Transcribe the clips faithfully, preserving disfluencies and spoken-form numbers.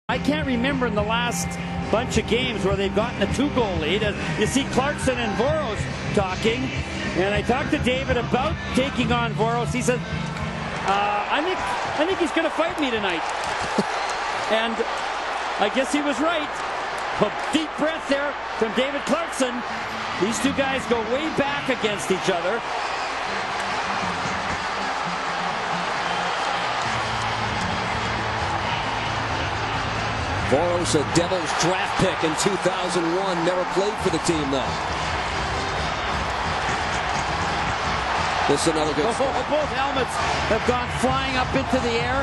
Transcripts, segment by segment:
I can't remember in the last bunch of games where they've gotten a two-goal lead. You see Clarkson and Voros talking, and I talked to David about taking on Voros. He said, uh, I think I think he's going to fight me tonight. And I guess he was right. A deep breath there from David Clarkson. These two guys go way back against each other. Voros, a Devils draft pick in two thousand one, never played for the team though. This is another good oh, spot. Both helmets have gone flying up into the air.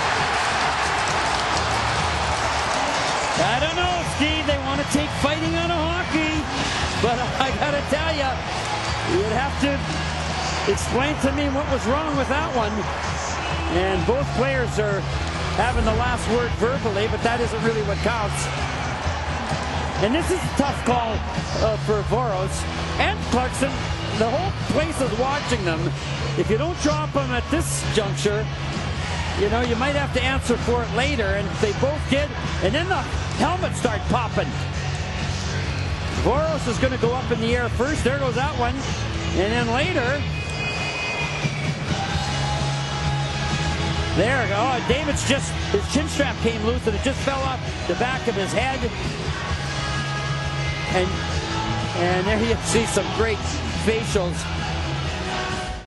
I don't know, Steve, they want to take fighting out of hockey, but I gotta tell you, you'd have to explain to me what was wrong with that one. And both players are having the last word verbally, but that isn't really what counts. And this is a tough call uh, for Voros and Clarkson. The whole place is watching them. If you don't drop them at this juncture, you know, you might have to answer for it later, and they both did. And then the helmets start popping. Voros is going to go up in the air first. There goes that one. And then later, there we go. David's just, his chin strap came loose and it just fell off the back of his head. And, and there you see some great facials